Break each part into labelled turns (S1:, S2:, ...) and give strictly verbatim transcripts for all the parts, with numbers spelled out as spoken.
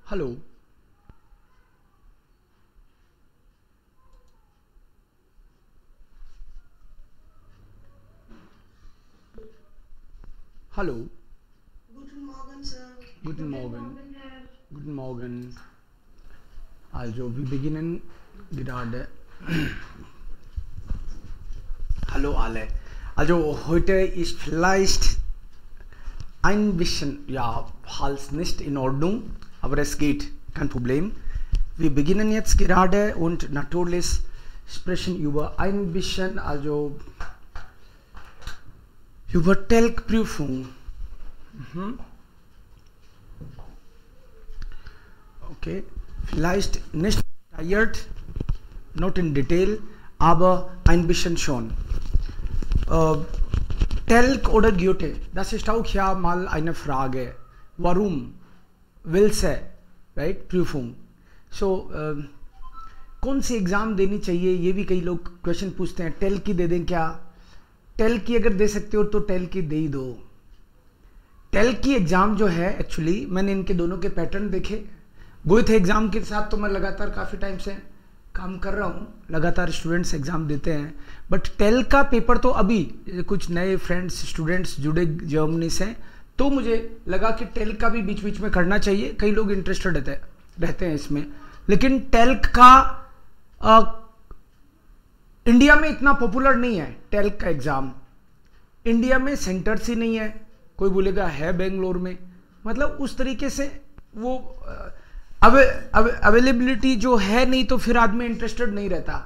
S1: Hello hello
S2: Guten Morgen, sir.
S1: Guten Morgen. Guten Morgen. Also, wir beginnen gerade. Hallo alle. Also, heute ist vielleicht ein bisschen, ja, Hals nicht in Ordnung, aber es geht, kein Problem. Wir beginnen jetzt gerade und natürlich sprechen über ein bisschen, also über Telg-Prüfung. Mhm. Okay, vielleicht nicht detailliert, not in detail, aber ein bisschen schon. Äh, Telg oder Goethe, das ist auch ja mal eine Frage. Warum? Willse, right? Prüfung. So, äh, कौन सी exam देनी चाहिए, ये भी कई लोग question पूछते हैं. Tell की दे दें क्या? टेल की अगर दे सकते हो तो टेल की दे ही दो. टेल की एग्ज़ाम जो है, एक्चुअली मैंने इनके दोनों के पैटर्न देखे. गोयथे एग्ज़ाम के साथ तो मैं लगातार काफ़ी टाइम से काम कर रहा हूँ, लगातार स्टूडेंट्स एग्ज़ाम देते हैं. बट टेल का पेपर तो अभी कुछ नए फ्रेंड्स स्टूडेंट्स जुड़े जर्मनी से, तो मुझे लगा कि टेल का भी बीच बीच में करना चाहिए. कई लोग इंटरेस्टेड रहते रहते हैं इसमें. लेकिन टेल्क का आ, इंडिया में इतना पॉपुलर नहीं है. टेल्क का एग्ज़ाम इंडिया में सेंटर्स ही नहीं है. कोई बोलेगा है बेंगलोर में, मतलब उस तरीके से वो अवे अवेलेबिलिटी जो है नहीं, तो फिर आदमी इंटरेस्टेड नहीं रहता.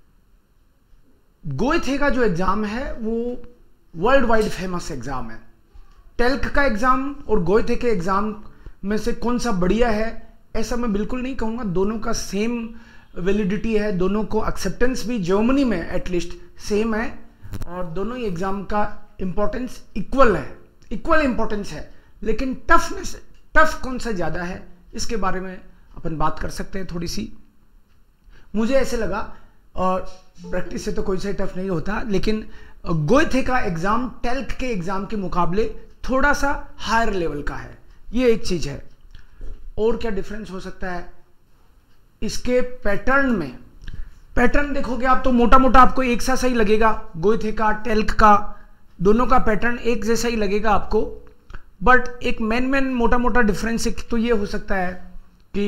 S1: गोयथे का जो एग्ज़ाम है वो वर्ल्ड वाइड फेमस एग्ज़ाम है. टेल्क का एग्ज़ाम और गोयथे के एग्ज़ाम में से कौन सा बढ़िया है, ऐसा मैं बिल्कुल नहीं कहूँगा. दोनों का सेम वैलिडिटी है, दोनों को एक्सेप्टेंस भी जर्मनी में एटलीस्ट सेम है, और दोनों ही एग्ज़ाम का इम्पोर्टेंस इक्वल है, इक्वल इम्पोर्टेंस है. लेकिन टफनेस, टफ कौन सा ज़्यादा है, इसके बारे में अपन बात कर सकते हैं थोड़ी सी. मुझे ऐसे लगा, और प्रैक्टिस से तो कोई सा टफ नहीं होता, लेकिन गोयथे का एग्ज़ाम टेल्क के एग्ज़ाम के मुकाबले थोड़ा सा हायर लेवल का है. ये एक चीज़ है. और क्या डिफरेंस हो सकता है इसके पैटर्न में? पैटर्न देखोगे आप तो मोटा मोटा आपको एक सा सही लगेगा. गोयथे का, टेल्क का, दोनों का पैटर्न एक जैसा ही लगेगा आपको. बट एक मेन मेन मोटा मोटा डिफरेंस एक तो ये हो सकता है कि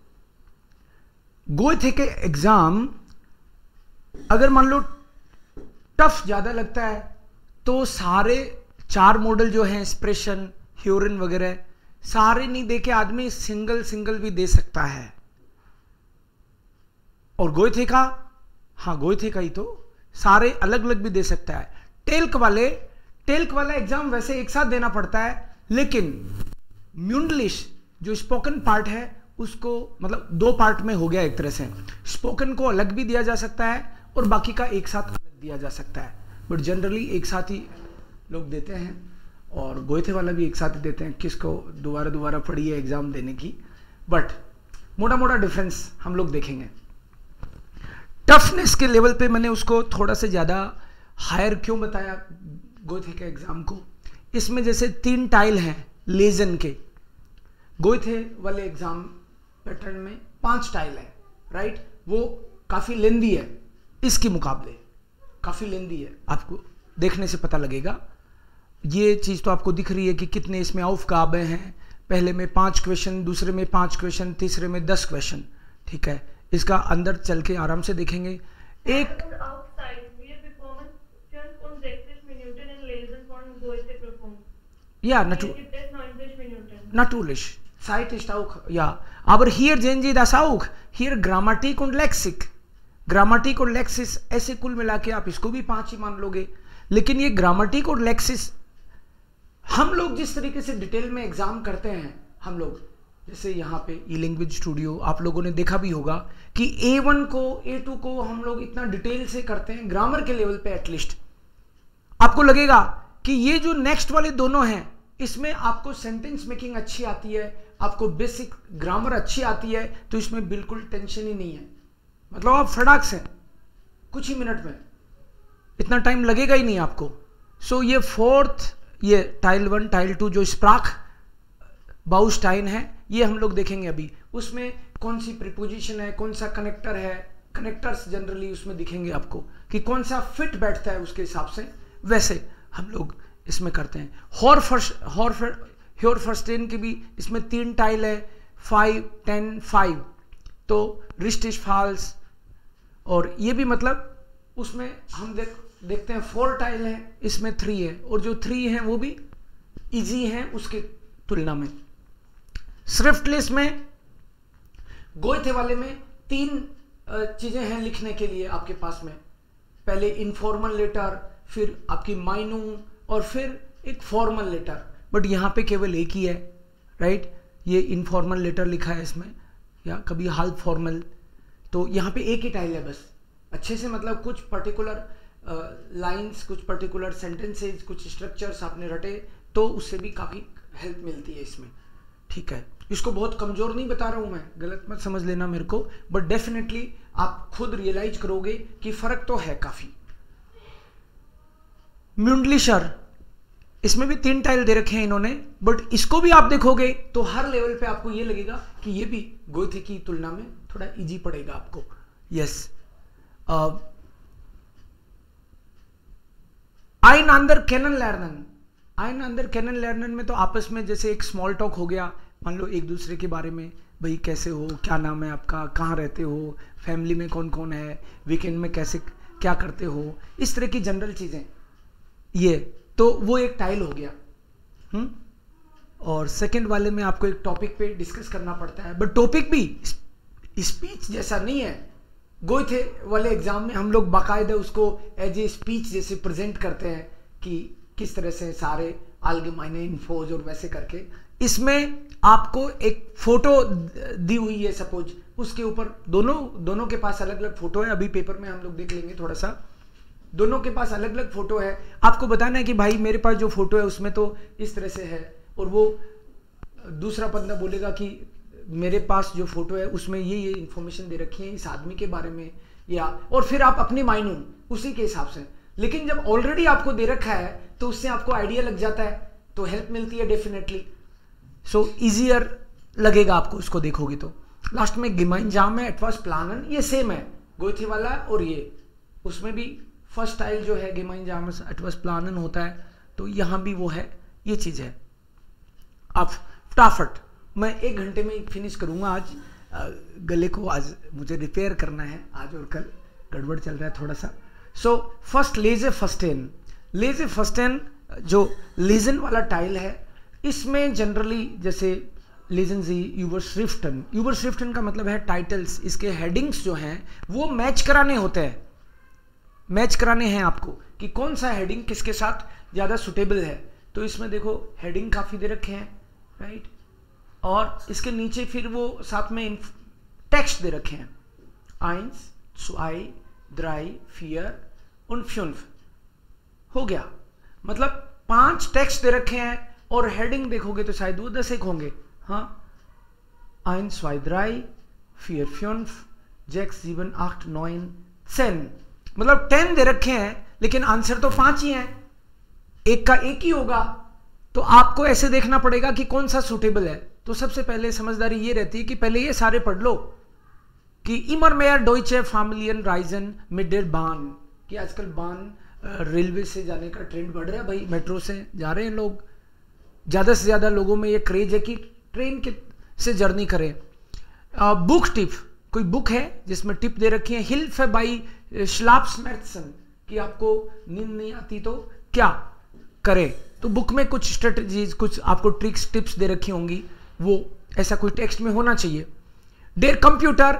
S1: गोयथे के एग्जाम अगर मान लो टफ ज्यादा लगता है, तो सारे चार मॉडल जो हैं, एक्सप्रेशन, ह्यूरिन वगैरह, सारे नहीं दे के आदमी सिंगल सिंगल भी दे सकता है. और गोयथे का, हाँ गोयथे का ही तो सारे अलग अलग भी दे सकता है. टेल्क वाले टेल्क वाला एग्जाम वैसे एक साथ देना पड़ता है, लेकिन म्यूंडलिश जो स्पोकन पार्ट है उसको, मतलब दो पार्ट में हो गया एक तरह से. स्पोकन को अलग भी दिया जा सकता है और बाकी का एक साथ अलग दिया जा सकता है. बट जनरली एक साथ ही लोग देते हैं, और गोयथे वाला भी एक साथ ही देते हैं. किसको दोबारा दोबारा पड़ी है एग्जाम देने की. बट मोटा मोटा डिफरेंस हम लोग देखेंगे. टफनेस के लेवल पे मैंने उसको थोड़ा सा ज़्यादा हायर क्यों बताया गोयथे के एग्ज़ाम को? इसमें जैसे तीन टाइल हैं लेजन के, गोयथे वाले एग्ज़ाम पैटर्न में पांच टाइल है, राइट? वो काफ़ी लेंदी है, इसके मुकाबले काफ़ी लेंदी है. आपको देखने से पता लगेगा. ये चीज़ तो आपको दिख रही है कि कितने इसमें औफगाबे हैं. पहले में पांच क्वेश्चन, दूसरे में पांच क्वेश्चन, तीसरे में दस क्वेश्चन. ठीक है, इसका अंदर चल के आराम से देखेंगे. एक ja, natürlich. Natürlich. Zeit ist auch, ja. Aber hier sehen Sie das auch. Hier Grammatik und Lexik. ग्रामेटिक और लेक्सिस ऐसे कुल मिला के आप इसको भी पांच ही मान लोगे. लेकिन ये ग्रामेटिक और लेक्सिस हम लोग जिस तरीके से डिटेल में एग्जाम करते हैं, हम लोग जैसे यहाँ पे ई लैंग्वेज स्टूडियो आप लोगों ने देखा भी होगा कि ए वन को, ए टू को हम लोग इतना डिटेल से करते हैं ग्रामर के लेवल पे. एटलीस्ट आपको लगेगा कि ये जो नेक्स्ट वाले दोनों हैं, इसमें आपको सेंटेंस मेकिंग अच्छी आती है, आपको बेसिक ग्रामर अच्छी आती है, तो इसमें बिल्कुल टेंशन ही नहीं है. मतलब आप फटाक से कुछ ही मिनट में, इतना टाइम लगेगा ही नहीं आपको. सो so, ये फोर्थ, ये टाइल वन, टाइल टू जो स्प्राख बाउस्टाइन है, ये हम लोग देखेंगे अभी. उसमें कौन सी प्रीपोजिशन है, कौन सा कनेक्टर है, कनेक्टर्स जनरली उसमें दिखेंगे आपको कि कौन सा फिट बैठता है उसके हिसाब से, वैसे हम लोग इसमें करते हैं। हॉर फर्स्ट हॉर ह्योर फर्स्टेन की भी इसमें तीन टाइल है, फाइव टेन फाइव, तो रिस्ट इज फॉल्स, और ये भी मतलब उसमें हम देख देखते हैं फोर टाइल है, इसमें थ्री है, और जो थ्री है वो भी इजी है उसके तुलना में। स्विफ्टलेस में गोइथे वाले में तीन चीजें हैं लिखने के लिए आपके पास में, पहले इनफॉर्मल लेटर, फिर आपकी माइनू, और फिर एक फॉर्मल लेटर, बट यहाँ पे केवल एक ही है, राइट। ये इनफॉर्मल लेटर लिखा है इसमें, या कभी हाल फॉर्मल, तो यहाँ पे एक ही टाइल है बस। अच्छे से मतलब कुछ पर्टिकुलर लाइंस, कुछ पर्टिकुलर सेंटेंसेज, कुछ स्ट्रक्चर्स आपने रटे तो उससे भी काफ़ी हेल्प मिलती है इसमें, ठीक है। इसको बहुत कमज़ोर नहीं बता रहा हूँ मैं, गलत मत समझ लेना मेरे को, बट डेफिनेटली आप खुद रियलाइज करोगे कि फ़र्क तो है काफ़ी। म्यूंडलिशर, इसमें भी तीन टाइल दे रखे हैं इन्होंने, बट इसको भी आप देखोगे तो हर लेवल पे आपको ये लगेगा कि ये भी गोइथे की तुलना में थोड़ा इजी पड़ेगा आपको। यस, आइन अंदर कैनन लर्नन, आइन अंदर कैनन लर्नन में तो आपस में जैसे एक स्मॉल टॉक हो गया, मान लो एक दूसरे के बारे में, भाई कैसे हो, क्या नाम है आपका, कहाँ रहते हो, फैमिली में कौन कौन है, वीकेंड में कैसे क्या करते हो, इस तरह की जनरल चीज़ें, ये तो वो एक टाइल हो गया। हम्म और सेकंड वाले में आपको एक टॉपिक पे डिस्कस करना पड़ता है, बट टॉपिक भी स्पीच जैसा नहीं है। गोइथे वाले एग्जाम में हम लोग बाकायदा उसको एज ए स्पीच जैसे प्रेजेंट करते हैं कि किस तरह से सारे आलगेमाइने इन्फोज और वैसे करके। इसमें आपको एक फोटो दी हुई है सपोज, उसके ऊपर दोनों दोनों के पास अलग अलग फोटो है, अभी पेपर में हम लोग देख लेंगे थोड़ा सा, दोनों के पास अलग अलग फोटो है। आपको बताना है कि भाई मेरे पास जो फोटो है उसमें तो इस तरह से है, और वो दूसरा बंदा बोलेगा कि मेरे पास जो फोटो है उसमें ये ये इन्फॉर्मेशन दे रखी है इस आदमी के बारे में, या और फिर आप अपनी माइनू उसी के हिसाब से। लेकिन जब ऑलरेडी आपको दे रखा है तो उससे आपको आइडिया लग जाता है, तो हेल्प मिलती है डेफिनेटली, सो इजियर लगेगा आपको उसको देखोगे तो। लास्ट में गिमाइनजाम है, एटवास प्लानन, ये सेम है गोइथे वाला, और ये उसमें भी फर्स्ट टाइल जो है गिमाइनजाम एटवास प्लानन होता है, तो यहाँ भी वो है, ये चीज़ है। अब फटाफट मैं एक घंटे में फिनिश करूँगा आज, गले को आज मुझे रिपेयर करना है, आज और कल गड़बड़ चल रहा है थोड़ा सा। सो फर्स्ट लेजे फस्टेन, लेजे फस्टेन जो लेजन वाला टाइल है, इसमें जनरली जैसे लेजेंजी, यूबरश्रिफ्टन, यूबरश्रिफ्टन का मतलब है टाइटल्स, इसके हेडिंग्स जो हैं वो मैच कराने होते हैं, मैच कराने हैं आपको कि कौन सा हेडिंग किसके साथ ज़्यादा सुटेबल है। तो इसमें देखो हेडिंग काफ़ी दे रखे हैं, राइट, और इसके नीचे फिर वो साथ में टेक्स्ट दे रखे हैं, आइंस, स्वाई, द्राई, फियर उन फ्यून्फ, हो गया। मतलब पांच टेक्स्ट दे रखे हैं, और हेडिंग देखोगे तो शायद वो दस एक होंगे, हाँ, आइंस, स्वाई, द्राई, फियर, फ्यून्फ, जेक्स, जीवन, आठ, नॉइन, सेन, मतलब टेन दे रखे हैं, लेकिन आंसर तो पांच ही हैं, एक का एक ही होगा। तो आपको ऐसे देखना पड़ेगा कि कौन सा सूटेबल है। तो सबसे पहले समझदारी ये रहती है कि पहले ये सारे पढ़ लो कि इमर मेयर डोइचे फैमिलियन राइजन मिडेर बान, कि आजकल बान रेलवे से जाने का ट्रेंड बढ़ रहा है भाई, मेट्रो से जा रहे हैं लोग, ज़्यादा से ज़्यादा लोगों में ये क्रेज है कि ट्रेन के से जर्नी करें। बुक टिप, कोई बुक है जिसमें टिप दे रखी है, हिल्फ है बाई श्लाप्समैथसन, कि आपको नींद नहीं आती तो क्या करें, तो बुक में कुछ स्ट्रेटजीज, कुछ आपको ट्रिक्स टिप्स दे रखी होंगी, वो ऐसा कोई टेक्स्ट में होना चाहिए। डेर कंप्यूटर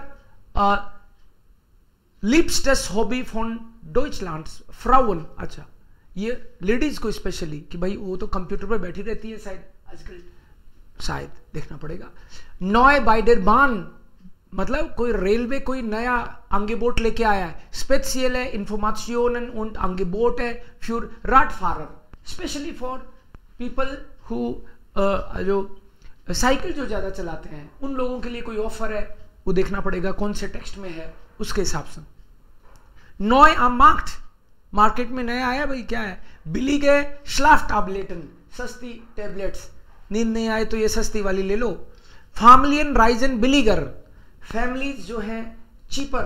S1: लिप्सटेस हॉबी फॉन डॉइचलैंड्स फ्राउन, अच्छा ये लेडीज को स्पेशली, कि भाई वो तो कंप्यूटर पे बैठी रहती है शायद आजकल, शायद देखना पड़ेगा। नॉय बाइडर बान, मतलब कोई रेलवे कोई नया अंगेबोट लेके आया है, स्पेशियल इन्फॉर्मेशन und अंगेबोट है für Radfahrer, specially for people who जो साइकिल जो ज़्यादा चलाते हैं उन लोगों के लिए कोई ऑफर है, वो देखना पड़ेगा कौन से टेक्स्ट में है उसके हिसाब से। नॉय am markt, मार्केट में नया आया भाई, क्या है, बिलिगे schlaftabletten, सस्ती टेबलेट्स, नींद नहीं आए तो ये सस्ती वाली ले लो। फैमिलियन राइजन बिलीगर, फैमिलीज जो हैं चीपर,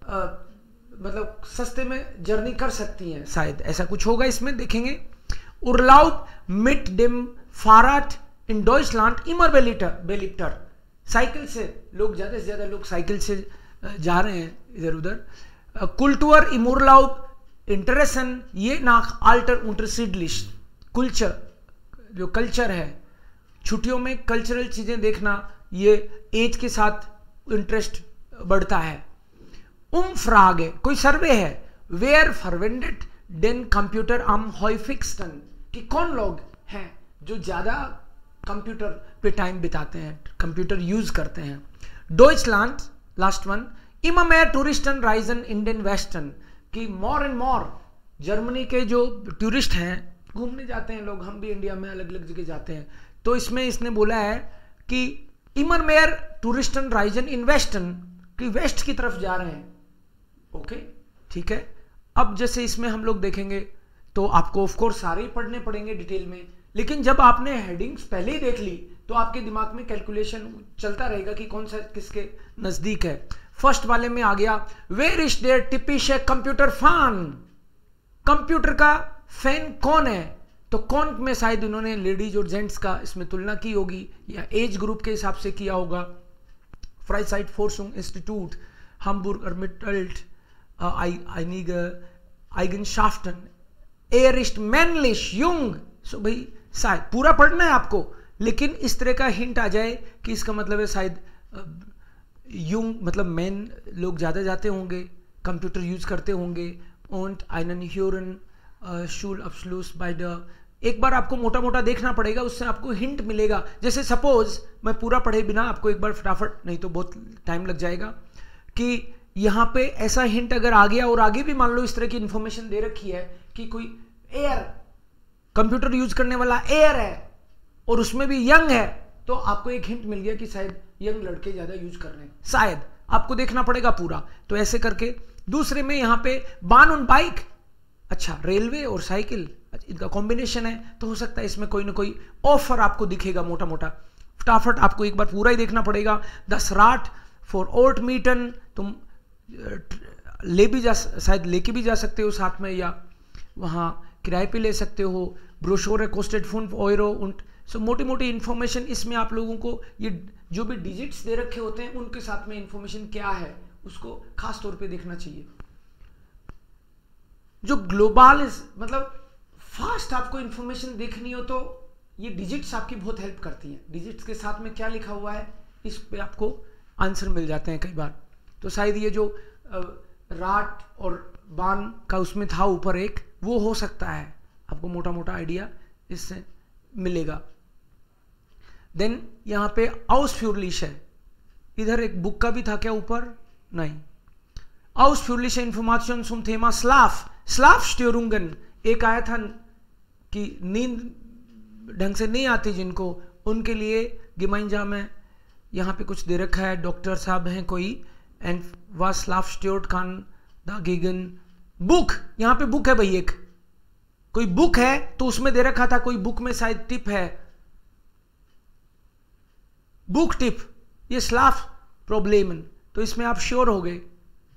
S1: मतलब सस्ते में जर्नी कर सकती हैं, शायद ऐसा कुछ होगा इसमें, देखेंगे। उर्लाउब मिट डिम फाराट इन डॉइचलैंड इमर बेलिप्टर, साइकिल से लोग, ज्यादा से ज्यादा लोग साइकिल से जा रहे हैं इधर उधर। कुल्टुअर इमुरलाउब इंटरेसन ये नाक आल्टर unterschiedlich, कल्चर जो कल्चर है, छुट्टियों में कल्चरल चीजें देखना, ये एज के साथ इंटरेस्ट बढ़ता है। उम्फ्रागे कोई सर्वे है, वेयर फरवेंडेड डेन कंप्यूटर आम हॉइफिक्सन, कि कौन लोग हैं जो ज्यादा कंप्यूटर पे टाइम बिताते हैं, कंप्यूटर यूज करते हैं। डॉइचलैंड लास्ट वन, इमा मेयर टूरिस्टन राइजन इंडियन वेस्टर्न, कि मोर एंड मोर जर्मनी के जो टूरिस्ट हैं घूमने जाते हैं लोग, हम भी इंडिया में अलग अलग जगह जाते हैं, तो इसमें इसने बोला है कि इमर मेयर टूरिस्टन राइजन इन वेस्टर्न, कि वेस्ट की तरफ जा रहे हैं। ओके ठीक है। अब जैसे इसमें हम लोग देखेंगे तो आपको ऑफ कोर्स सारे ही पढ़ने पड़ेंगे डिटेल में, लेकिन जब आपने हेडिंग्स पहले ही देख ली तो आपके दिमाग में कैलकुलेशन चलता रहेगा कि कौन सा किसके नजदीक है। फर्स्ट वाले में आ गया, वेयर इज देयर टिपिश कंप्यूटर फैन, कंप्यूटर का फैन कौन है, तो कौन में शायद उन्होंने लेडीज और जेंट्स का इसमें तुलना की होगी या एज ग्रुप के हिसाब से किया होगा। फ्राइसाइट फोर्सुंग इंस्टीट्यूट Hamburger Mittelt einige Eigenschaften, er ist männlich jung, so भाई शायद पूरा पढ़ना है आपको, लेकिन इस तरह का हिंट आ जाए कि इसका मतलब है शायद युंग मतलब मैन लोग ज़्यादा जाते होंगे, कंप्यूटर यूज करते होंगे। und einen höheren Schulabschluss bei der, एक बार आपको मोटा मोटा देखना पड़ेगा, उससे आपको हिंट मिलेगा। जैसे सपोज मैं पूरा पढ़े बिना आपको एक बार फटाफट, नहीं तो बहुत टाइम लग जाएगा, कि यहाँ पे ऐसा हिंट अगर आ गया और आगे भी मान लो इस तरह की इंफॉर्मेशन दे रखी है कि कोई एयर कंप्यूटर यूज करने वाला एयर है और उसमें भी यंग है, तो आपको एक हिंट मिल गया कि शायद यंग लड़के ज्यादा यूज कर रहे हैं, शायद आपको देखना पड़ेगा पूरा। तो ऐसे करके दूसरे में यहाँ पे बान ऑन बाइक, अच्छा रेलवे और साइकिल इनका कॉम्बिनेशन है, तो हो सकता है इसमें कोई ना कोई ऑफर आपको दिखेगा मोटा मोटा। फटाफट आपको एक बार पूरा ही देखना पड़ेगा। दस राट फॉर ओल्ट मीटन, तुम ले भी जा, शायद लेके भी जा सकते हो साथ में, या वहाँ किराए पे ले सकते हो। ब्रोशोर है कोस्टेड फुन ओरो उन, सो मोटी मोटी इन्फॉर्मेशन इसमें आप लोगों को, ये जो भी डिजिट्स दे रखे होते हैं उनके साथ में इन्फॉर्मेशन क्या है उसको खास तौर पे देखना चाहिए। जो ग्लोबल मतलब फास्ट आपको इन्फॉर्मेशन देखनी हो तो ये डिजिट्स आपकी बहुत हेल्प करती हैं। डिजिट्स के साथ में क्या लिखा हुआ है इस पे आपको आंसर मिल जाते हैं कई बार। तो शायद ये जो राट और बान का उसमें था ऊपर एक, वो हो सकता है, आपको मोटा मोटा आइडिया इससे मिलेगा। देन यहाँ पे आउसफ्यूरलिश है, इधर एक बुक का भी था क्या ऊपर, नहीं। आउसफ्यूरलिश इन्फॉर्मेशन सुम थेमा स्लाफ स्लाफ स्ट्योरुंगन, एक आया था कि नींद ढंग से नहीं आती जिनको, उनके लिए गिमाइंजा में यहाँ पे कुछ दे रखा है, डॉक्टर साहब हैं कोई, एंड वा स्लाफ स्ट्योर्ड खान दागेगन बुक, यहाँ पे बुक है भाई, एक कोई बुक है तो उसमें दे रखा था कोई बुक में शायद टिप है, बुक टिप, ये स्लाफ प्रॉब्लम, तो इसमें आप श्योर हो गए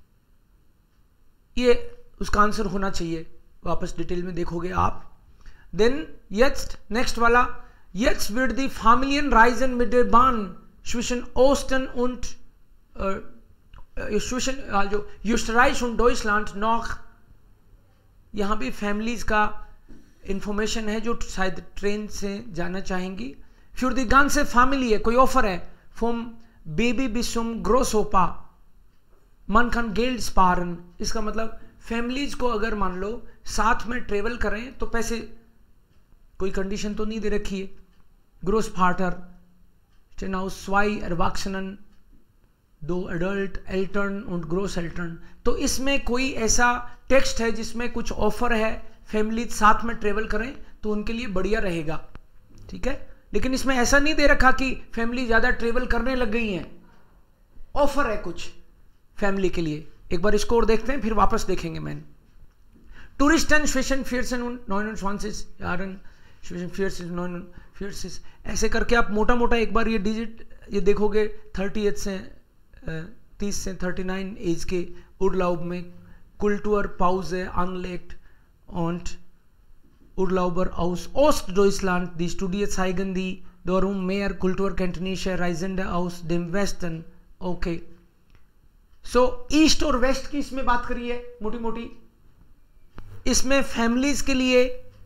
S1: ये उसका आंसर होना चाहिए, वापस डिटेल में देखोगे आप। देन jetzt नेक्स्ट वाला, jetzt wird die Familien reisen mit der Bahn zwischen Osten und äh, zwischen also Österreich und Deutschland noch, यहाँ भी फैमिलीज का इंफॉर्मेशन है जो शायद ट्रेन से जाना चाहेंगी। फिर दी गान से फैमिली है, कोई ऑफर है, फ्रॉम बेबी बिसुम ग्रोसोपा मन खान गेल्ड स्पारन, इसका मतलब फैमिलीज को अगर मान लो साथ में ट्रेवल करें तो पैसे, कोई कंडीशन तो नहीं दे रखी है। ग्रोस फाटर टेनाउस स्वाई एरवाक्सनन दो एडल्ट एल्टर्न और ग्रोस एल्टर्न, तो इसमें कोई ऐसा टेक्स्ट है जिसमें कुछ ऑफर है, फैमिली साथ में ट्रेवल करें तो उनके लिए बढ़िया रहेगा, ठीक है। लेकिन इसमें ऐसा नहीं दे रखा कि फैमिली ज्यादा ट्रेवल करने लग गई हैं, ऑफर है कुछ फैमिली के लिए। एक बार इसको और देखते हैं फिर वापस देखेंगे। मैंने टूरिस्टन स्वेशन फियर्सन नॉन यारन स्वेशन फियर्स नॉन फियर्स, ऐसे करके आप मोटा मोटा एक बार ये डिजिट ये देखोगे थर्टी एज से तीस से थर्टी नाइन एज के उर्लाउब में कुल्टूर पाउजे अनलेक्ट und Urlauber aus Ostdeutschland, die Studie zeigen die darum mehr kulturkenntnisse Reisende aus dem Westen. Okay. So east और वेस्ट की इसमें बात करिए मोटी मोटी. इसमें फैमिलीज के लिए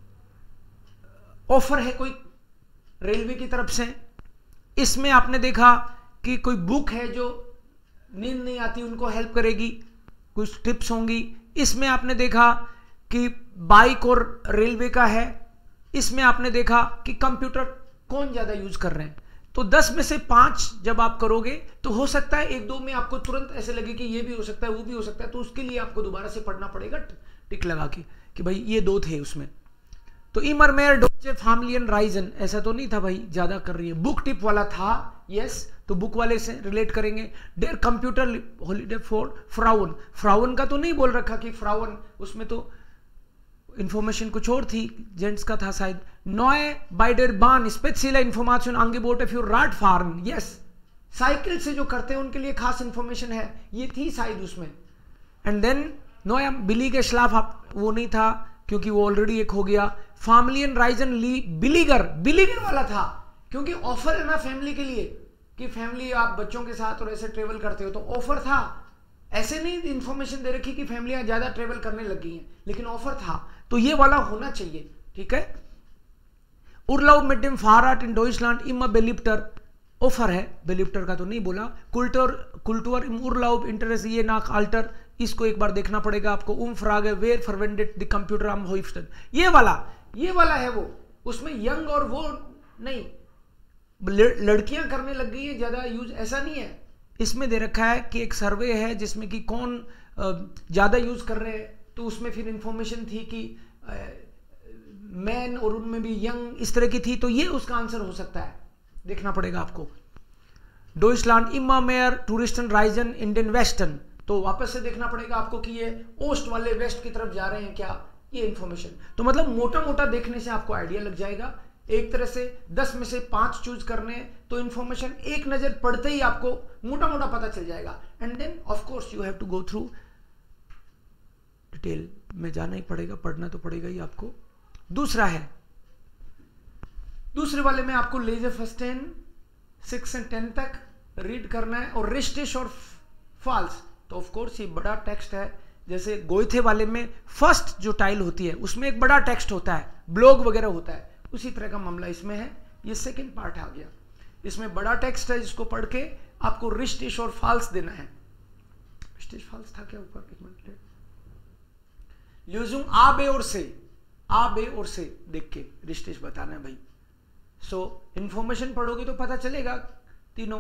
S1: ऑफर है कोई रेलवे की तरफ से. इसमें आपने देखा कि कोई बुक है जो नींद नहीं आती उनको हेल्प करेगी, कुछ टिप्स होंगी. इसमें आपने देखा कि बाइक और रेलवे का है. इसमें आपने देखा कि कंप्यूटर कौन ज्यादा यूज कर रहे हैं. तो दस में से पांच जब आप करोगे तो हो सकता है एक दो में आपको तुरंत ऐसे लगे कि ये भी हो सकता है वो भी हो सकता है, तो उसके लिए आपको दोबारा से पढ़ना पड़ेगा टिक लगा के कि भाई ये दो थे उसमें. तो इमर मेयर डोचे फैमिलियन राइजन ऐसा तो नहीं था भाई ज्यादा कर रही है. बुक टिप वाला था यस, तो बुक वाले से रिलेट करेंगे. डेयर कंप्यूटर हॉलीडे फॉर फ्राउन. फ्राउन का तो नहीं बोल रखा कि फ्राउन, उसमें तो इंफॉर्मेशन कुछ और थी, जेंट्स का था शायद. नॉय बाइडर बान special information angebote für Radfahren. Yes, cycle से जो करते हैं उनके लिए खास इंफॉर्मेशन है, ये थी शायद उसमें. एंड देन नॉय बिलीगर स्लाफ, वो नहीं था क्योंकि वो ऑलरेडी एक हो गया. फैमिलियन राइजन ली बिलीगर, बिलीगर वाला था क्योंकि ऑफर है ना फैमिली के लिए कि फैमिली आप बच्चों के साथ और ऐसे ट्रेवल करते हो तो ऑफर था. ऐसे नहीं इंफॉर्मेशन दे रखी कि फैमिलियां ज्यादा ट्रेवल करने लगी हैं, लेकिन ऑफर था तो ये वाला होना चाहिए. ठीक है. उर्लाउब mit dem Fahrrad in Deutschland immer beliebter, offer है, बेलिप्टर का तो नहीं बोला. कुल्टूर कुल्टूर im Urlaub Interesse je nach Alter, इसको एक बार देखना पड़ेगा आपको. Umfrage wer verwendet die Computer am häufigsten, ये वाला ये वाला है वो. उसमें यंग और वो नहीं, लड़कियां करने लग गई है ज्यादा यूज, ऐसा नहीं है. इसमें दे रखा है कि एक सर्वे है जिसमें कि कौन ज्यादा यूज कर रहे हैं, तो उसमें फिर इंफॉर्मेशन थी कि मैन और उनमें भी यंग इस तरह की थी, तो ये उसका आंसर हो सकता है, देखना पड़ेगा आपको. डॉइचलैंड इम्मा मेयर टूरिस्टन राइजन इंडियन वेस्टर्न, तो वापस से देखना पड़ेगा आपको कि ये ओस्ट वाले वेस्ट की तरफ जा रहे हैं क्या, ये इंफॉर्मेशन. तो मतलब मोटा मोटा देखने से आपको आइडिया लग जाएगा. एक तरह से दस में से पांच चूज करने तो इंफॉर्मेशन एक नजर पड़ते ही आपको मोटा मोटा पता चल जाएगा. And then of course you have to go through detail में, जाना ही पड़ेगा, पढ़ना तो पड़ेगा ही आपको. दूसरा है, दूसरे वाले में आपको लेजर फर्स्ट टेन सिक्स एंड टेन तक रीड करना है और रिस्टिश और फॉल्स. तो ऑफ कोर्स ये बड़ा टेक्स्ट है. जैसे गोइथे वाले में फर्स्ट जो टाइल होती है उसमें एक बड़ा टेक्स्ट होता है, ब्लॉग वगैरह होता है, उसी तरह का मामला इसमें है. ये सेकंड पार्ट आ गया, इसमें बड़ा टेक्स्ट है जिसको पढ़ के आपको रिस्टिश और फॉल्स देना है. रिस्टिश फॉल्स था क्या ऊपर, एक मिनट. ल्यूजुंग आ बे और से, आ बे और से देख के रिस्टिश बताना है भाई. सो so, इंफॉर्मेशन पढ़ोगे तो पता चलेगा तीनों.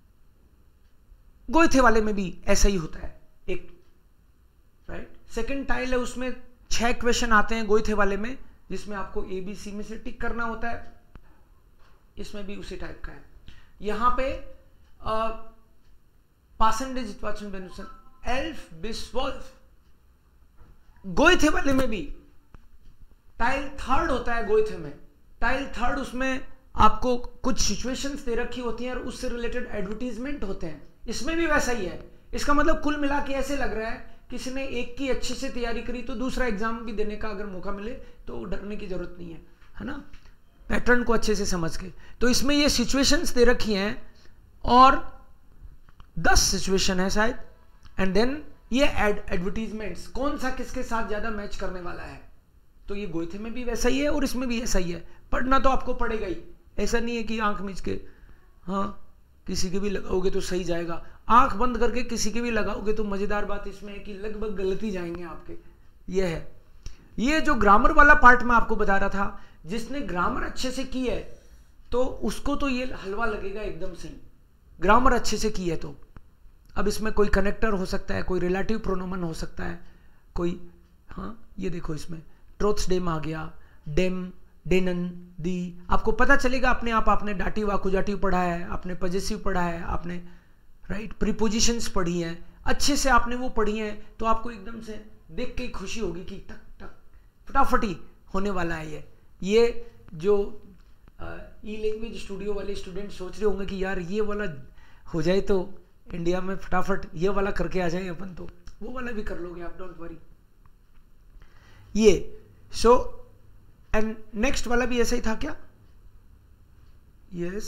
S1: गोइथे वाले में भी ऐसा ही होता है एक, राइट. सेकंड टाइल है, उसमें छह क्वेश्चन आते हैं गोइथे वाले में, जिसमें आपको ए बी सी में से टिक करना होता है. इसमें भी उसी टाइप का है. यहां पे परसेंटेज बेनुसन एल्फ बिस्वल्फ. गोइथे वाले में भी टाइल थर्ड होता है. गोइथे में टाइल थर्ड, उसमें आपको कुछ सिचुएशंस दे रखी होती हैं और उससे रिलेटेड एडवर्टीजमेंट होते हैं. इसमें भी वैसा ही है. इसका मतलब कुल मिला के ऐसे लग रहा है किसी ने एक की अच्छे से तैयारी करी तो दूसरा एग्जाम भी देने का अगर मौका मिले तो डरने की जरूरत नहीं है, है ना, पैटर्न को अच्छे से समझ के. तो इसमें ये सिचुएशंस दे रखी हैं और दस सिचुएशन है शायद. एंड देन ये एड एडवर्टीजमेंट्स कौन सा किसके साथ ज्यादा मैच करने वाला है. तो ये गोइथे में भी वैसा ही है और इसमें भी ऐसा ही है. पढ़ना तो आपको पड़ेगा ही, ऐसा नहीं है कि आंख मीच के हाँ किसी के भी लगाओगे तो सही जाएगा. आंख बंद करके किसी के भी लगाओगे तो मजेदार बात इसमें है कि लगभग गलती जाएंगे आपके. ये है, ये जो ग्रामर वाला पार्ट मैं आपको बता रहा था, जिसने ग्रामर अच्छे से की है तो उसको तो ये हलवा लगेगा एकदम सही, ग्रामर अच्छे से की है तो. अब इसमें कोई कनेक्टर हो सकता है, कोई रिलेटिव प्रोनोमन हो सकता है, कोई हाँ ये देखो इसमें ट्रोथ्स डेम आ गया, डेम डेनन दी. आपको पता चलेगा अपने आप. आपने डाटिव आकुजाटिव पढ़ा है, आपने पजेसिव पढ़ा है, आपने राइट प्रीपोजिशंस पढ़ी हैं, अच्छे से आपने वो पढ़ी हैं, तो आपको एकदम से देख के खुशी होगी कि टक टक फटाफट ही होने वाला है. ये ये जो ई लैंग्वेज स्टूडियो वाले स्टूडेंट सोच रहे होंगे कि यार ये वाला हो जाए तो इंडिया में फटाफट ये वाला करके आ जाए अपन, तो वो वाला भी कर लोगे आप, डोंट वरी। ये सो एंड नेक्स्ट वाला भी ऐसा ही था क्या? यस,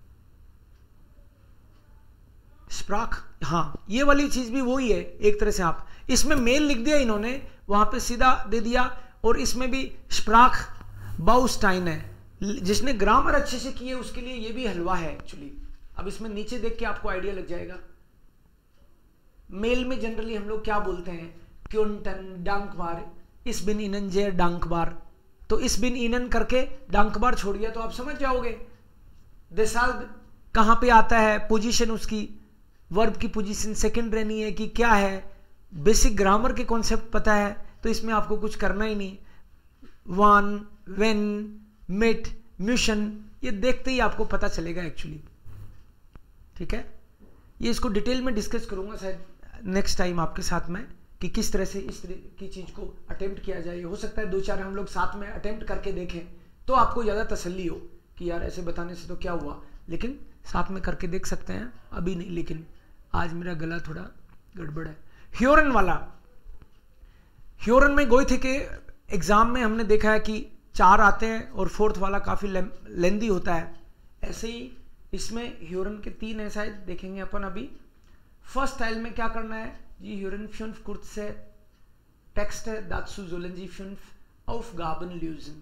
S1: स्प्राक, हाँ ये वाली चीज भी वही है एक तरह से। आप इसमें मेल लिख दिया इन्होंने, वहां पे सीधा दे दिया, और इसमें भी स्प्राक बाउस्टाइन है, जिसने ग्रामर अच्छे से की है उसके लिए ये भी हलवा है एक्चुअली। अब इसमें नीचे देख के आपको आइडिया लग जाएगा। मेल में जनरली हम लोग क्या बोलते हैं? क्योंटन डांकबार, इस बिन इनन जे डांकबार, तो इस बिन इनन करके डांकबार छोड़ दिया तो आप समझ जाओगे। देसाल कहां पे आता है, पोजीशन उसकी, वर्ब की पोजीशन सेकंड रहनी है कि क्या है, बेसिक ग्रामर के कॉन्सेप्ट पता है, तो इसमें आपको कुछ करना ही नहीं। वन, वेन, मेट, मिशन, ये देखते ही आपको पता चलेगा एक्चुअली, ठीक है। ये इसको डिटेल में डिस्कस करूंगा शायद नेक्स्ट टाइम आपके साथ में, कि किस तरह से इस तरह की चीज को अटेम्प्ट किया जाए। हो सकता है दो चार हम लोग साथ में अटेम्प्ट करके देखें तो आपको ज्यादा तसल्ली हो कि यार ऐसे बताने से तो क्या हुआ, लेकिन साथ में करके देख सकते हैं। अभी नहीं, लेकिन आज मेरा गला थोड़ा गड़बड़ है। ह्योरन वाला, ह्योरन में गोइथे के एग्जाम में हमने देखा है कि चार आते हैं और फोर्थ वाला काफी लेंदी होता है। ऐसे ही इसमें ह्योरन के तीन है शायद, देखेंगे अपन अभी। फर्स्ट स्टाइल में क्या करना है जी, ह्योरन फ्यून्फ कुर्त से टेक्स्ट है दात्सु जोलेंजी फ्यून्फ ऑफ गाबन ल्यूजन,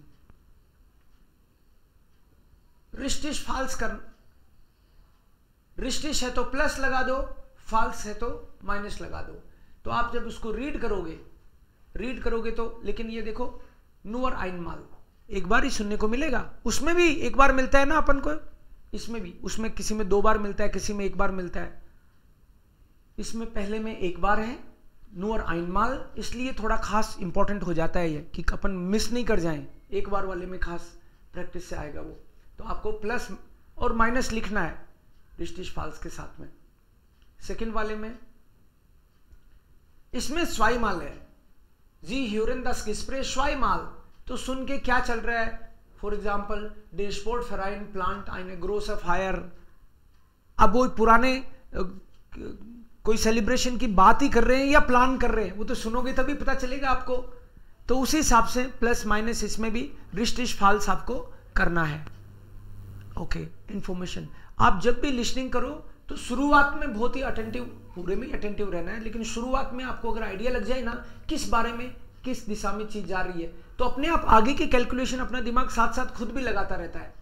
S1: रिस्टिश फाल्स कर, रिस्टिश है तो प्लस लगा दो, फाल्स है तो माइनस लगा दो। तो आप जब उसको रीड करोगे रीड करोगे तो, लेकिन ये देखो नुअर आइन माल एक बार ही सुनने को मिलेगा, उसमें भी एक बार मिलता है ना अपन को, इसमें भी, उसमें किसी में दो बार मिलता है, किसी में एक बार मिलता है। इसमें पहले में एक बार है नुअर आइन माल, इसलिए थोड़ा खास इंपॉर्टेंट हो जाता है ये कि अपन मिस नहीं कर जाएं। एक बार वाले में खास प्रैक्टिस से आएगा वो, तो आपको प्लस और माइनस लिखना है रिस्टिश फाल्स के साथ में। सेकंड वाले में इसमें स्वाई माल है जी, ह्यूरन दस किस्प्रे स्वाई माल, तो सुन के क्या चल रहा है, फॉर एग्जाम्पल डेशपोर्ट फेराइन प्लांट आइने ग्रोस ऑफ हायर। अब वो पुराने कोई सेलिब्रेशन की बात ही कर रहे हैं या प्लान कर रहे हैं, वो तो सुनोगे तभी पता चलेगा आपको। तो उसी हिसाब से प्लस माइनस इसमें भी रिस्टिश फाल्स आपको करना है। ओके, इंफॉर्मेशन आप जब भी लिसनिंग करो तो शुरुआत में बहुत ही अटेंटिव, पूरे में अटेंटिव रहना है, लेकिन शुरुआत में आपको अगर आइडिया लग जाए ना किस बारे में, किस दिशा में चीज जा रही है, तो अपने आप आगे की कैलकुलेशन अपना दिमाग साथ साथ खुद भी लगाता रहता है।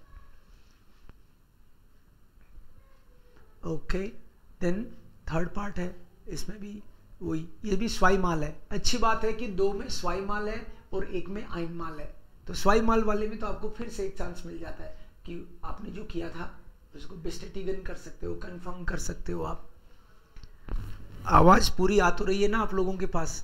S1: ओके, देन थर्ड पार्ट है, इसमें भी वही, ये भी स्वाई माल है। अच्छी बात है कि दो में स्वाई माल है और एक में आइन माल है, तो स्वाई माल वाले में तो आपको फिर से एक चांस मिल जाता है कि आपने जो किया था उसको बेस्टेटिगन कर सकते हो, कंफर्म कर सकते हो आप। आवाज पूरी आ तो रही है ना आप लोगों के पास?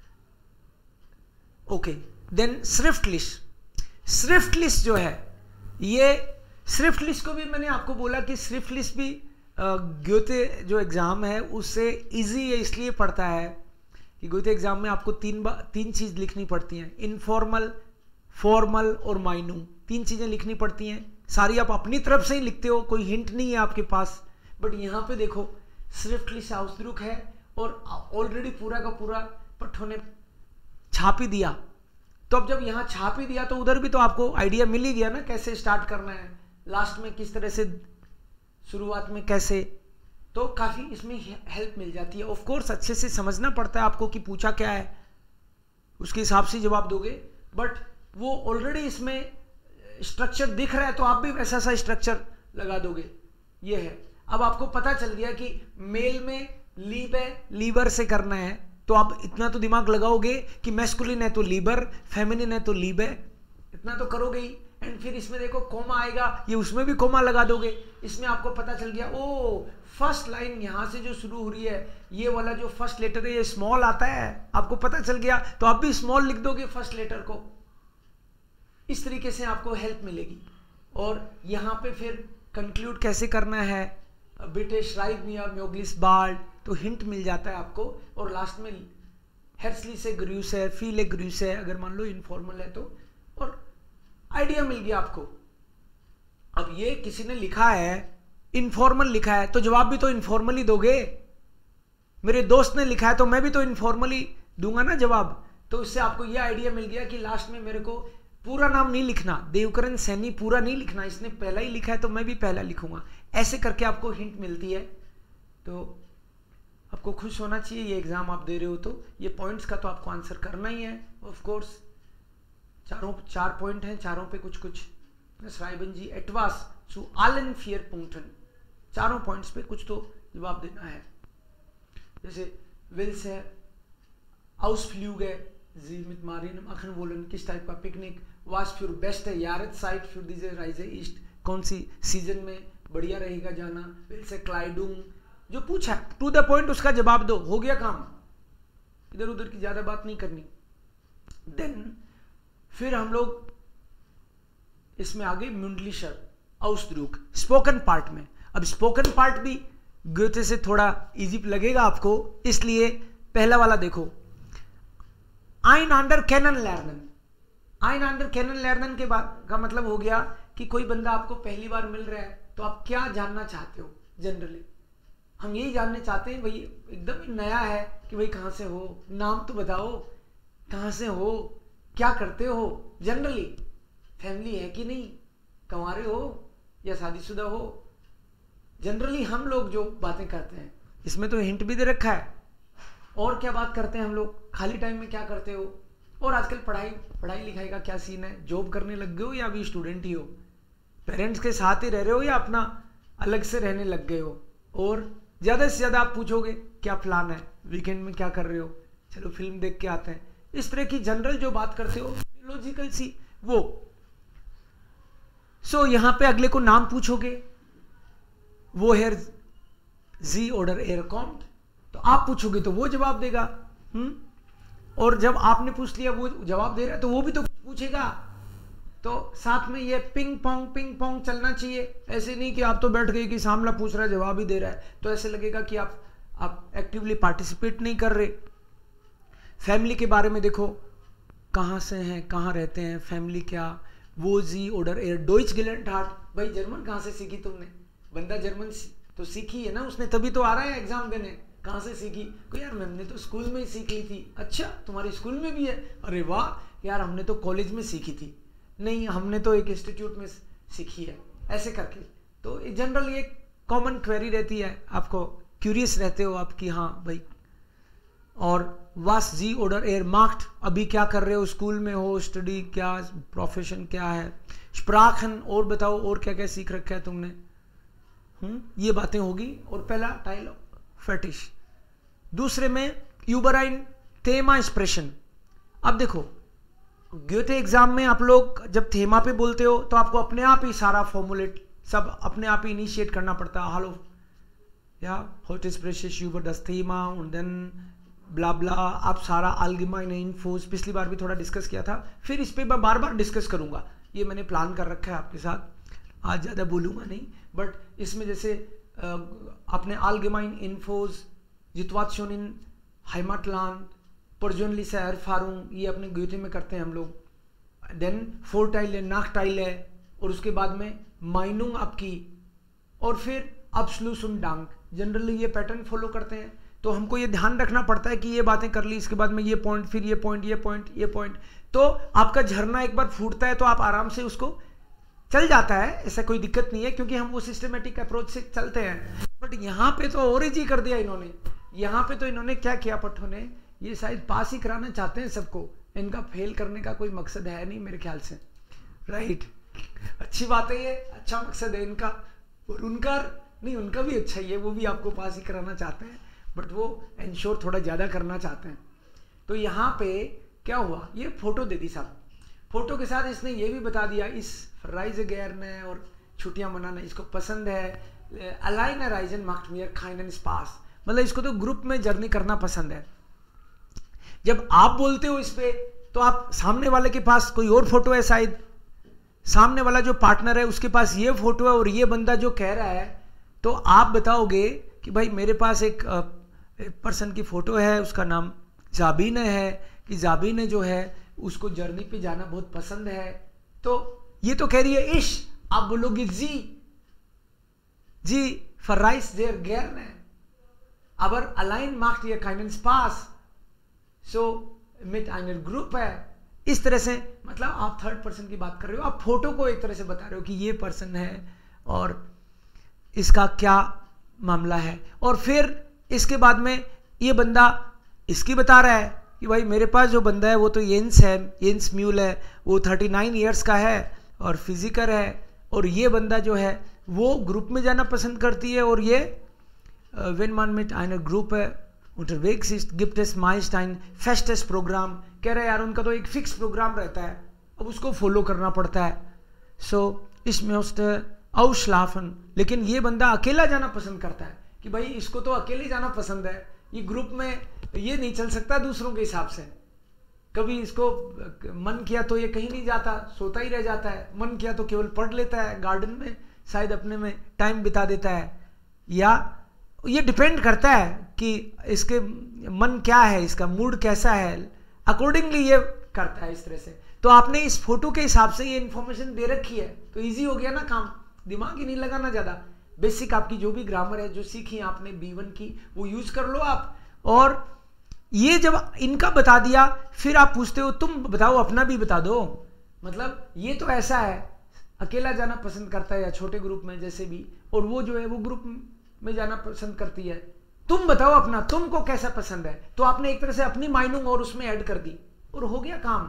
S1: Okay, then swift list. Swift list जो है, ये स्विफ्ट लिस्ट को भी मैंने आपको बोला कि स्विफ्ट लिस्ट भी ग्योते जो एग्जाम है उससे इजी है, इसलिए पढ़ता है कि ग्योते एग्जाम में आपको तीन तीन चीज लिखनी पड़ती हैं, इनफॉर्मल, फॉर्मल और माइनू, तीन चीजें लिखनी पड़ती हैं। सारी आप अपनी तरफ से ही लिखते हो, कोई हिंट नहीं है आपके पास। बट यहाँ पे देखो स्विफ्ट लिस्ट आउसद्रुक है और ऑलरेडी पूरा का पूरा पट्टों ने छाप ही दिया, तो अब जब यहाँ छाप ही दिया तो उधर भी तो आपको आइडिया मिल ही गया ना कैसे स्टार्ट करना है, लास्ट में किस तरह से, शुरुआत में कैसे, तो काफी इसमें हेल्प मिल जाती है। ऑफ कोर्स अच्छे से समझना पड़ता है आपको कि पूछा क्या है, उसके हिसाब से जवाब दोगे, बट वो ऑलरेडी इसमें स्ट्रक्चर दिख रहा है तो आप भी वैसा सा स्ट्रक्चर लगा दोगे। ये है, अब आपको पता चल गया कि मेल में लीब है, लीबर से करना है, तो आप इतना तो दिमाग लगाओगे कि मैस्कुलिन है तो लीबर, फेमिनिन है तो लीब है, इतना तो करोगे ही। एंड फिर इसमें देखो कोमा आएगा, ये उसमें भी कोमा लगा दोगे। इसमें आपको पता चल गया, ओ फर्स्ट लाइन यहां से जो शुरू हो रही है, ये वाला जो फर्स्ट लेटर है ये स्मॉल आता है, आपको पता चल गया तो आप भी स्मॉल लिख दोगे फर्स्ट लेटर को। इस तरीके से आपको हेल्प मिलेगी। और यहाँ पे फिर कंक्लूड कैसे करना है, बिटे श्राइब मिया म्योग्लिस बार्ड, तो हिंट मिल जाता है आपको। और लास्ट में हेर्सली से ग्रूस है, फीले ग्रूस है, अगर मान लो इनफॉर्मल है तो, और आइडिया मिल गया आपको। अब ये किसी ने लिखा है इनफॉर्मल लिखा है तो जवाब भी तो इनफॉर्मली दोगे। मेरे दोस्त ने लिखा है तो मैं भी तो इनफॉर्मली दूंगा ना जवाब। तो इससे आपको ये आइडिया मिल गया कि लास्ट में मेरे को पूरा नाम नहीं लिखना, देवकरण सैनी पूरा नहीं लिखना, इसने पहला ही लिखा है तो मैं भी पहला लिखूंगा। ऐसे करके आपको हिंट मिलती है। तो आपको खुश होना चाहिए, ये एग्जाम आप दे रहे हो तो ये पॉइंट्स का तो आपको आंसर करना ही है ऑफ कोर्स। चारों चार पॉइंट हैं, चारों पे कुछ कुछ श्राइबन जी एटवास सु आलन फियर पुंक्टन, चारों पॉइंट्स पे कुछ तो जवाब देना है। जैसे विल्स है Ausflüge, Sie mit Marien machen wollen, किस टाइप का picnic, was für beste Jahreszeit für diese Reise ist, कौन सी सीजन में बढ़िया रहेगा जाना, will से Kleidung, जो पूछा टू द पॉइंट उसका जवाब दो, हो गया काम, इधर उधर की ज्यादा बात नहीं करनी। देन फिर हम लोग इसमें आगे म्यूंडलिशर आउसड्रूक स्पोकन पार्ट में। अब स्पोकन पार्ट भी गोथे से थोड़ा इजी लगेगा आपको, इसलिए पहला वाला देखो, Einander kennenlernen। Einander kennenlernen के बाद का मतलब हो गया कि कोई बंदा आपको पहली बार मिल रहा है तो आप क्या जानना चाहते हो। जनरली हम यही जानने चाहते हैं, भाई एकदम ही नया है कि भाई कहाँ से हो, नाम तो बताओ, कहाँ से हो, क्या करते हो, जनरली फैमिली है कि नहीं, कंवारे हो या शादीशुदा हो। जनरली हम लोग जो बातें करते हैं इसमें तो हिंट भी दे रखा है। और क्या बात करते हैं हम लोग, खाली टाइम में क्या करते हो, और आजकल पढ़ाई पढ़ाई लिखाई का क्या सीन है, जॉब करने लग गए हो या अभी स्टूडेंट ही हो, पेरेंट्स के साथ ही रह रहे हो या अपना अलग से रहने लग गए हो। और ज़्यादा से ज़्यादा आप पूछोगे क्या प्लान है, वीकेंड में क्या कर रहे हो, चलो फिल्म देख के आते हैं। इस तरह की जनरल जो बात करते हो लॉजिकल सी वो। सो so, यहाँ पे अगले को नाम पूछोगे, वो है जी ऑर्डर एयर कॉम्ट, तो आप पूछोगे तो वो जवाब देगा। हम्म और जब आपने पूछ लिया वो जवाब दे रहा है तो वो भी तो पूछेगा। तो साथ में ये पिंग पोंग पिंग पोंग चलना चाहिए। ऐसे नहीं कि आप तो बैठ गए कि सामने पूछ रहा है जवाब ही दे रहा है, तो ऐसे लगेगा कि आप आप एक्टिवली पार्टिसिपेट नहीं कर रहे। फैमिली के बारे में देखो, कहाँ से हैं, कहाँ रहते हैं, फैमिली क्या, वो जी ऑर्डर एयर डोइच गिलेंट हार्ट। भाई जर्मन कहाँ से सीखी तुमने, बंदा जर्मन तो सीखी है ना उसने, तभी तो आ रहा है एग्जाम देने। कहाँ से सीखी, को यार मैंने तो स्कूल में ही सीख ली थी। अच्छा तुम्हारे स्कूल में भी है, अरे वाह यार हमने तो कॉलेज में सीखी थी, नहीं हमने तो एक इंस्टीट्यूट में सीखी है। ऐसे करके तो जनरल ये कॉमन क्वेरी रहती है, आपको क्यूरियस रहते हो आप कि हाँ भाई। और वास जी ऑर्डर एयर मार्क्ड, अभी क्या कर रहे हो, स्कूल में हो, स्टडी क्या, प्रोफेशन क्या है, स्प्राखन और बताओ और क्या क्या सीख रखा है तुमने। हम्म ये बातें होगी। और पहला टाइल फेटिश, दूसरे में यूबराइन थेमा एक्सप्रेशन। अब देखो ग्योथे एग्जाम में आप लोग जब थेमा पे बोलते हो तो आपको अपने आप ही सारा फॉर्मुलेट सब अपने आप ही इनिशिएट करना पड़ता है। हालो या heute spreche ich über das Thema und dann ब्ला ब्ला, आप सारा allgemeine Infos पिछली बार भी थोड़ा डिस्कस किया था, फिर इस पे मैं बार बार डिस्कस करूंगा। ये मैंने प्लान कर रखा है आपके साथ, आज ज़्यादा बोलूँगा नहीं, बट इसमें जैसे अपने allgemeine Infos, Situationen, Heimatland, persönliche Erfahrung, ये अपने ग्योथे में करते हैं हम लोग। देन फोरटाइल है, नाकटाइल है, और उसके बाद में माइनुंग आपकी, और फिर Abschluss und Dank। जनरली ये पैटर्न फॉलो करते हैं। तो हमको ये ध्यान रखना पड़ता है कि ये बातें कर ली, इसके बाद में ये पॉइंट, फिर ये पॉइंट, ये पॉइंट, ये पॉइंट। तो आपका झरना एक बार फूटता है तो आप आराम से उसको चल जाता है, ऐसा कोई दिक्कत नहीं है, क्योंकि हम वो सिस्टमेटिक अप्रोच से चलते हैं। बट यहाँ पे तो और ही कर दिया इन्होंने। यहाँ पे तो इन्होंने क्या किया पट्टों ने, ये शायद पास ही कराना चाहते हैं सबको, इनका फेल करने का कोई मकसद है नहीं मेरे ख्याल से, राइट। अच्छी बात है, ये अच्छा मकसद है इनका, और उनका नहीं, उनका भी अच्छा ही है, वो भी आपको पास ही कराना चाहते हैं, बट वो इंश्योर थोड़ा ज़्यादा करना चाहते हैं। तो यहाँ पे क्या हुआ, ये फोटो दे दी साहब, फोटो के साथ इसने ये भी बता दिया इस राइज गैरने और छुट्टियां मनाना इसको पसंद है। अलाइन राइजन मार्क्ट मियर खाइनन स्पास, मतलब इसको तो ग्रुप में जर्नी करना पसंद है। जब आप बोलते हो इस पे तो आप सामने वाले के पास कोई और फोटो है, शायद सामने वाला जो पार्टनर है उसके पास ये फोटो है और ये बंदा जो कह रहा है, तो आप बताओगे कि भाई मेरे पास एक पर्सन की फोटो है, उसका नाम जाबीने है, कि जाबीने जो है उसको जर्नी पे जाना बहुत पसंद है। तो ये तो कह रही है इश आप बोलोगे जी जी verreist sehr gerne, aber allein macht ihr keinen Spaß, so mit einer Gruppe. इस तरह से मतलब आप थर्ड पर्सन की बात कर रहे हो, आप फोटो को एक तरह से बता रहे हो कि ये पर्सन है और इसका क्या मामला है, और फिर इसके बाद में ये बंदा इसकी बता रहा है कि भाई मेरे पास जो बंदा है वो तो येंस है, येंस म्यूल है, वो थर्टी नाइन ईयर्स का है और फिजिकर है, और ये बंदा जो है वो ग्रुप में जाना पसंद करती है, और ये wenn man mit einer Gruppe unterwegs ist gibt es meist ein festes Programm. कह रहे यार उनका तो एक फिक्स प्रोग्राम रहता है, अब उसको फॉलो करना पड़ता है. सो ich möchte ausschlafen. लेकिन ये बंदा अकेला जाना पसंद करता है कि भाई इसको तो अकेले जाना पसंद है, ये ग्रुप में ये नहीं चल सकता दूसरों के हिसाब से. कभी इसको मन किया तो ये कहीं नहीं जाता, सोता ही रह जाता है, मन किया तो केवल पढ़ लेता है, गार्डन में शायद अपने में टाइम बिता देता है, या ये डिपेंड करता है कि इसके मन क्या है, इसका मूड कैसा है, अकॉर्डिंगली ये करता है इस तरह से. तो आपने इस फोटो के हिसाब से ये इन्फॉर्मेशन दे रखी है तो इजी हो गया ना काम, दिमाग ही नहीं लगाना ज़्यादा. बेसिक आपकी जो भी ग्रामर है जो सीखी आपने बी वन की वो यूज कर लो आप. और ये जब इनका बता दिया फिर आप पूछते हो तुम बताओ अपना भी बता दो. मतलब ये तो ऐसा है अकेला जाना पसंद करता है या छोटे ग्रुप में जैसे भी, और वो जो है वो ग्रुप में जाना पसंद करती है, तुम बताओ अपना, तुमको कैसा पसंद है. तो आपने एक तरह से अपनी माइनिंग और उसमें ऐड कर दी और हो गया काम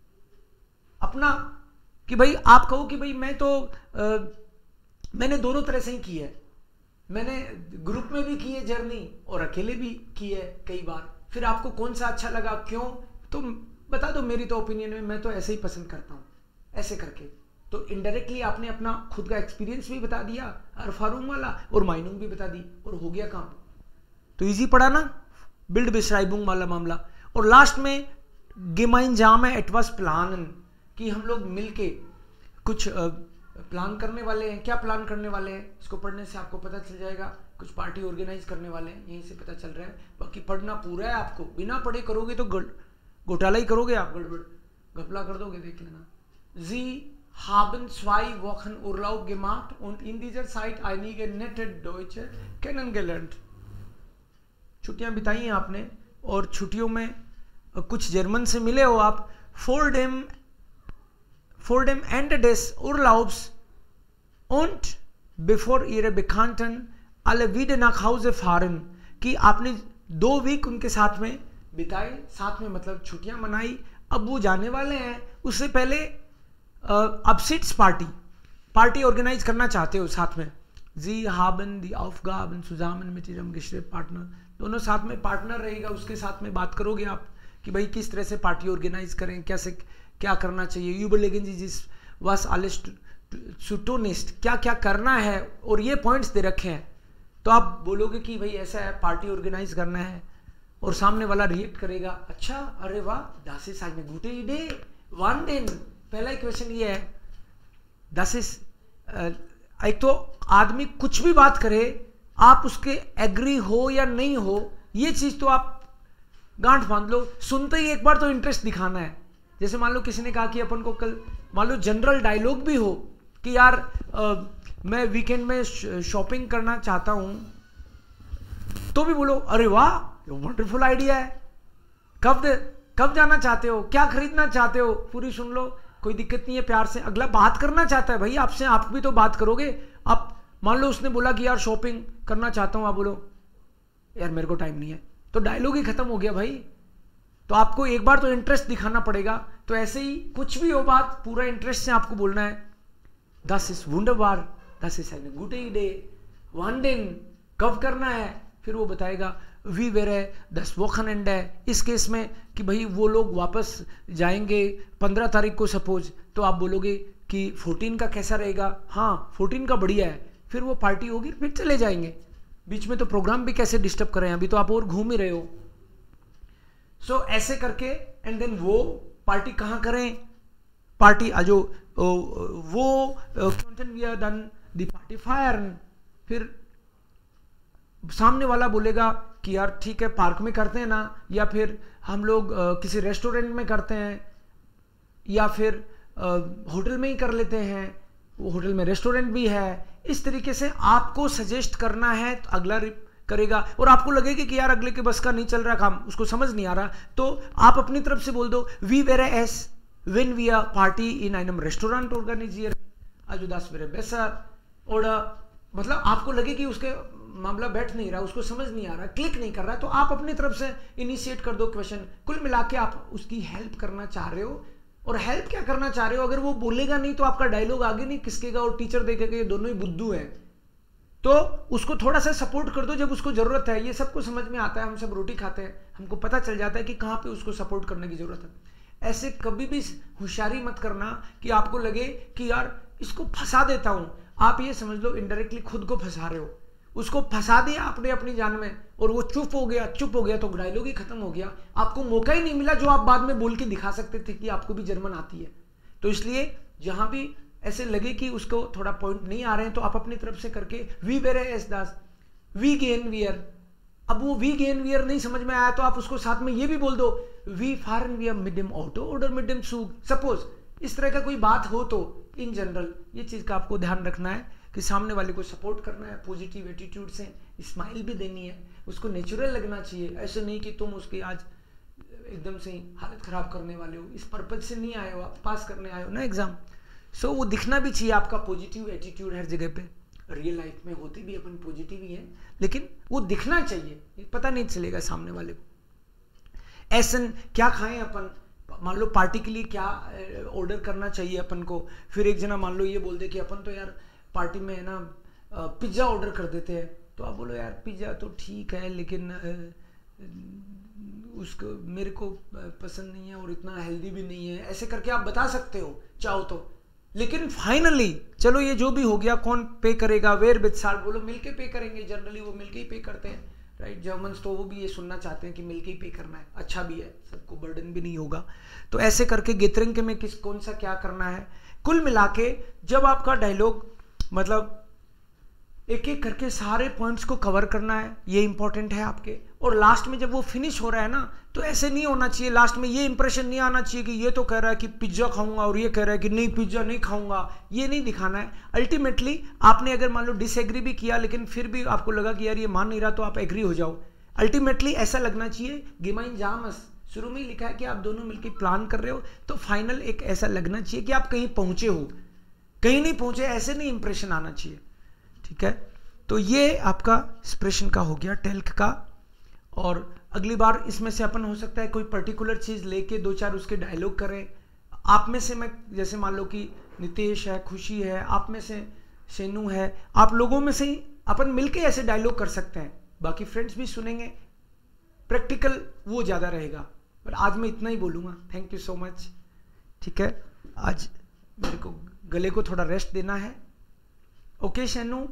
S1: अपना. कि भाई आप कहो कि भाई मैं तो आ, मैंने दोनों तरह से ही की है, मैंने ग्रुप में भी की है जर्नी और अकेले भी की है कई बार. फिर आपको कौन सा अच्छा लगा, क्यों, तुम बता दो. मेरी तो ओपिनियन में मैं तो ऐसे ही पसंद करता हूँ, ऐसे करके. तो इनडायरेक्टली आपने अपना खुद का एक्सपीरियंस भी बता दिया, अरफारूम वाला, और माइनिंग भी बता दी और हो गया काम. तो इजी पड़ा ना बिल्ड बिश्राइबुंग वाला मामला. और लास्ट में gemeinsame etwas planen कि हम लोग मिलके कुछ प्लान करने वाले हैं. क्या प्लान करने वाले हैं इसको पढ़ने से आपको पता चल जाएगा. कुछ पार्टी ऑर्गेनाइज करने वाले हैं, यहीं से पता चल रहा है. बाकी पढ़ना पूरा है आपको, बिना पढ़े करोगे तो घोटाला ही करोगे आप, गड़बड़ घपला कर दोगे, देख लेना. जी haben zwei Wochen Urlaub gemacht und in dieser Zeit einige nette Deutsche kennengelernt. छुट्टियां बिताई हैं आपने और छुट्टियों में कुछ जर्मन से मिले हो आप. vor dem vor dem Ende des Urlaubs und bevor ihre Bekannten alle wieder nach Hause fahren, कि आपने दो वीक उनके साथ में बिताए, साथ में मतलब छुट्टियां मनाई, अब वो जाने वाले हैं. उससे पहले अपसिट्स पार्टी पार्टी ऑर्गेनाइज करना चाहते हो साथ में. जी haben die Aufgaben zusammen mit ihrem Gesprächspartner, दोनों साथ में पार्टनर रहेगा, उसके साथ में बात करोगे आप कि भाई किस तरह से पार्टी ऑर्गेनाइज करें, कैसे क्या करना चाहिए. überlegen Sie sich was alles zu tun ist, क्या क्या करना है, और ये पॉइंट्स दे रखे हैं. तो आप बोलोगे कि भाई ऐसा है पार्टी ऑर्गेनाइज करना है, और सामने वाला रिएक्ट करेगा, अच्छा अरे वाह das ist eine gute Idee, wann denn. पहला क्वेश्चन ये है, das ist एक तो आदमी कुछ भी बात करे आप उसके एग्री हो या नहीं हो, ये चीज तो आप गांठ बांध लो. सुनते ही एक बार तो इंटरेस्ट दिखाना है. जैसे मान लो किसी ने कहा कि अपन को कल मान लो जनरल डायलॉग भी हो कि यार आ, मैं वीकेंड में शॉपिंग करना चाहता हूं, तो भी बोलो अरे वाह वंडरफुल आइडिया है, कब दे, कब जाना चाहते हो, क्या खरीदना चाहते हो, पूरी सुन लो, कोई दिक्कत नहीं है. प्यार से अगला बात करना चाहता है भाई आपसे, आप भी तो बात करोगे. आप मान लो उसने बोला कि यार शॉपिंग करना चाहता हूं, आप बोलो यार मेरे को टाइम नहीं है, तो डायलॉग ही खत्म हो गया भाई. तो आपको एक बार तो इंटरेस्ट दिखाना पड़ेगा. तो ऐसे ही कुछ भी हो बात पूरा इंटरेस्ट से आपको बोलना है. das ist wunderbar, das ist eine gute Idee, wann denn, कब करना है, फिर वो बताएगा. वी wäre das Wochenende, इस केस में कि भाई वो लोग वापस जाएंगे पंद्रह तारीख को सपोज, तो आप बोलोगे कि फोर्टीन का कैसा रहेगा, हाँ फोर्टीन का बढ़िया है. फिर वो पार्टी होगी फिर चले जाएंगे. बीच में तो प्रोग्राम भी कैसे डिस्टर्ब करें, अभी तो आप और घूम ही रहे हो. सो so, ऐसे करके एंड देन वो पार्टी कहाँ करें, पार्टी जो वो दी पार्टी फायर. फिर सामने वाला बोलेगा कि यार ठीक है पार्क में करते हैं ना, या फिर हम लोग किसी रेस्टोरेंट में करते हैं, या फिर होटल में ही कर लेते हैं. वो होटल में रेस्टोरेंट भी है। इस तरीके से आपको सजेस्ट करना है तो अगला करेगा, और आपको लगेगा कि यार अगले के बस का नहीं चल रहा काम, उसको समझ नहीं आ रहा, तो आप अपनी तरफ से बोल दो वी वेर एस when we are party in einem Restaurant organisieren, also das wäre besser, oder मतलब आपको लगे कि उसके मामला बैठ नहीं रहा, उसको समझ नहीं आ रहा, क्लिक नहीं कर रहा, तो आप अपनी तरफ से इनिशिएट कर दो क्वेश्चन। कुल मिला के आप उसकी हेल्प करना चाह रहे हो, और हेल्प क्या करना चाह रहे हो, अगर वो बोलेगा नहीं तो आपका डायलॉग आगे नहीं किसकेगा, और टीचर देखेगा ये दोनों ही बुद्धू हैं, तो उसको थोड़ा सा सपोर्ट कर दो जब उसको जरूरत है। ये सबको समझ में आता है, हम सब रोटी खाते हैं, हमको पता चल जाता है कि कहाँ पे उसको सपोर्ट करने की जरूरत है। ऐसे कभी भी होशियारी मत करना कि आपको लगे कि यार इसको फंसा देता हूं। आप ये समझ लो इनडायरेक्टली खुद को फंसा रहे हो, उसको फंसा दिया आपने अपनी जान में, और वो चुप हो गया, चुप हो गया तो डायलॉग ही खत्म हो गया, आपको मौका ही नहीं मिला जो आप बाद में बोल के दिखा सकते थे कि आपको भी जर्मन आती है। तो इसलिए जहां भी ऐसे लगे कि उसको थोड़ा पॉइंट नहीं आ रहे हैं तो आप अपनी तरफ से करके वी वेरे एस दास वी गेन वियर, अब वो वी गेन वियर नहीं समझ में आया तो आप उसको साथ में ये भी बोल दो वी फारन वियर मिडियम ऑटो ऑर्डर मिडियम सूग, सपोज इस तरह का कोई बात हो तो इन जनरल ये चीज का आपको ध्यान रखना है कि सामने वाले को सपोर्ट करना है, पॉजिटिव एटीट्यूड से स्माइल भी देनी है, उसको नेचुरल लगना चाहिए। ऐसे नहीं कि तुम उसकी आज एकदम से हालत खराब करने वाले हो, इस पर्पज से नहीं आए हो, आप पास करने आए हो ना एग्जाम। सो वो दिखना भी चाहिए आपका पॉजिटिव एटीट्यूड हर जगह पे। रियल लाइफ में होती भी अपन पॉजिटिव ही है, लेकिन वो दिखना चाहिए, पता नहीं चलेगा सामने वाले को। ऐसन क्या खाएं अपन, मान लो पार्टी के लिए क्या ऑर्डर करना चाहिए अपन को, फिर एक जना मान लो ये बोल दे कि अपन तो यार पार्टी में है ना पिज्ज़ा ऑर्डर कर देते हैं, तो आप बोलो यार पिज्ज़ा तो ठीक है लेकिन उसको मेरे को पसंद नहीं है और इतना हेल्दी भी नहीं है, ऐसे करके आप बता सकते हो चाहो तो। लेकिन फाइनली चलो ये जो भी हो गया, कौन पे करेगा, वेयर बिचार बोलो मिलके पे करेंगे, जनरली वो मिलके ही पे करते हैं, राइट। जर्मन्स तो वो भी ये सुनना चाहते हैं कि मिलके ही पे करना है, अच्छा भी है, सबको बर्डन भी नहीं होगा। तो ऐसे करके गेटरिंग में किस कौन सा क्या करना है, कुल मिला के जब आपका डायलॉग मतलब एक एक करके सारे पॉइंट्स को कवर करना है, ये इंपॉर्टेंट है आपके। और लास्ट में जब वो फिनिश हो रहा है ना, तो ऐसे नहीं होना चाहिए, लास्ट में ये इंप्रेशन नहीं आना चाहिए कि ये तो कह रहा है कि पिज्जा खाऊंगा और ये कह रहा है कि नहीं पिज्जा नहीं खाऊंगा, ये नहीं दिखाना है। अल्टीमेटली आपने अगर मान लो डिसएग्री भी किया लेकिन फिर भी आपको लगा कि यार ये मान नहीं रहा, तो आप एग्री हो जाओ। अल्टीमेटली ऐसा लगना चाहिए गेमाइन जामस, शुरू में ही लिखा है कि आप दोनों मिलकर प्लान कर रहे हो, तो फाइनल एक ऐसा लगना चाहिए कि आप कहीं पहुंचे हो, कहीं नहीं पहुंचे, ऐसे नहीं इंप्रेशन आना चाहिए, ठीक है। तो ये आपका एक्सप्रेशन का हो गया, टेल्क का। और अगली बार इसमें से अपन हो सकता है कोई पर्टिकुलर चीज लेके दो चार उसके डायलॉग करें। आप में से मैं जैसे मान लो कि नितेश है, खुशी है, आप में से शेनू है, आप लोगों में से ही अपन मिलके ऐसे डायलॉग कर सकते हैं, बाकी फ्रेंड्स भी सुनेंगे, प्रैक्टिकल वो ज्यादा रहेगा। पर आज मैं इतना ही बोलूंगा, थैंक यू सो मच, ठीक है। आज मेरे को गले को थोड़ा रेस्ट देना है। ओके शेनू,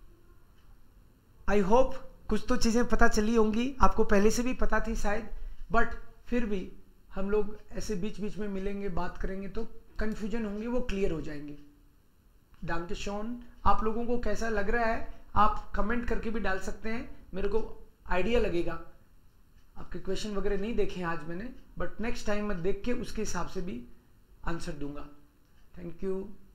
S1: आई होप कुछ तो चीजें पता चली होंगी, आपको पहले से भी पता थी शायद, बट फिर भी हम लोग ऐसे बीच बीच में मिलेंगे, बात करेंगे तो कंफ्यूजन होंगे वो क्लियर हो जाएंगे। डांके शॉन, आप लोगों को कैसा लग रहा है आप कमेंट करके भी डाल सकते हैं, मेरे को आइडिया लगेगा। आपके क्वेश्चन वगैरह नहीं देखे आज मैंने, बट नेक्स्ट टाइम मैं देख के उसके हिसाब से भी आंसर दूंगा। Thank you.